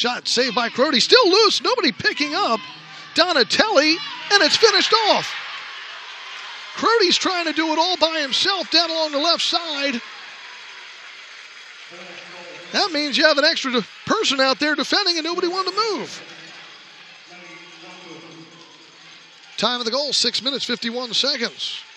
Shot saved by Crody. Still loose. Nobody picking up. Donatelli, and it's finished off. Crody's trying to do it all by himself down along the left side. That means you have an extra person out there defending and nobody wanted to move. Time of the goal, 6 minutes, 51 seconds.